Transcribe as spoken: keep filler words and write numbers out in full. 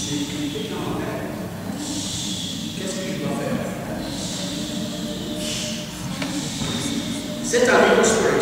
C'est cliquer dans la tête. Qu'est-ce que je dois faire? C'est un virus.